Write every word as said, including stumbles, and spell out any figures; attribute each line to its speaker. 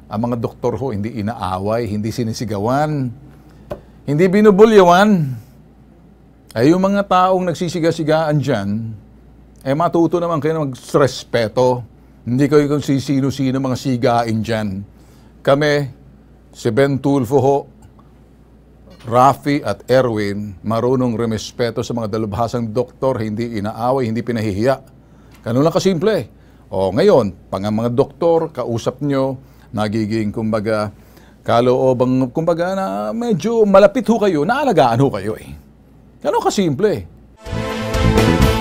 Speaker 1: Ang mga doktor ho, hindi inaaway, hindi sinisigawan, hindi binubulyawan. Ay yung mga taong nagsisiga-sigaan dyan, eh matuto naman kayo na mag-respeto. Hindi kayo kung sino-sino mga sigain dyan. Kami, si Ben Tulfo ho, Rafi at Erwin, marunong remespeto sa mga dalubhasang doktor, hindi inaaway, hindi pinahihiya. Ganun lang kasimple. O ngayon, pang mga doktor, kausap nyo, nagiging kumbaga, kaloobang kumbaga na medyo malapit ho kayo, naalagaan ho kayo eh. Ganun kasimple.